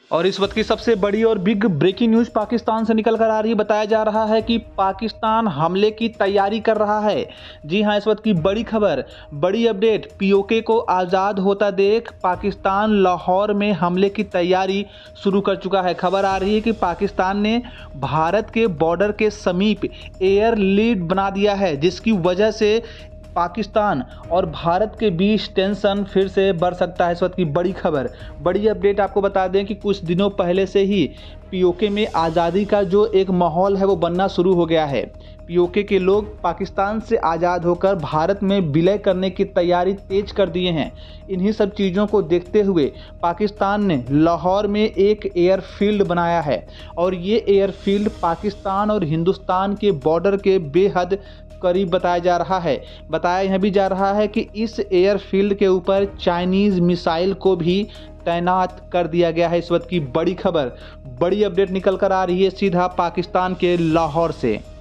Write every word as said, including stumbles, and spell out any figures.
और इस वक्त की सबसे बड़ी और बिग ब्रेकिंग न्यूज पाकिस्तान से निकल कर आ रही है। बताया जा रहा है कि पाकिस्तान हमले की तैयारी कर रहा है। जी हां, इस वक्त की बड़ी खबर, बड़ी अपडेट। पीओके को आज़ाद होता देख पाकिस्तान लाहौर में हमले की तैयारी शुरू कर चुका है। खबर आ रही है कि पाकिस्तान ने भारत के बॉर्डर के समीप एयर लीड बना दिया है, जिसकी वजह से पाकिस्तान और भारत के बीच टेंशन फिर से बढ़ सकता है। इस वक्त की बड़ी खबर, बड़ी अपडेट। आपको बता दें कि कुछ दिनों पहले से ही पीओके में आज़ादी का जो एक माहौल है वो बनना शुरू हो गया है। पीओके के लोग पाकिस्तान से आज़ाद होकर भारत में विलय करने की तैयारी तेज कर दिए हैं। इन्हीं सब चीज़ों को देखते हुए पाकिस्तान ने लाहौर में एक एयरफील्ड बनाया है और ये एयरफील्ड पाकिस्तान और हिंदुस्तान के बॉर्डर के बेहद करीब बताया जा रहा है। बताया यह भी जा रहा है कि इस एयरफील्ड के ऊपर चाइनीज़ मिसाइल को भी तैनात कर दिया गया है। इस वक्त की बड़ी खबर, बड़ी अपडेट निकल कर आ रही है सीधा पाकिस्तान के लाहौर से।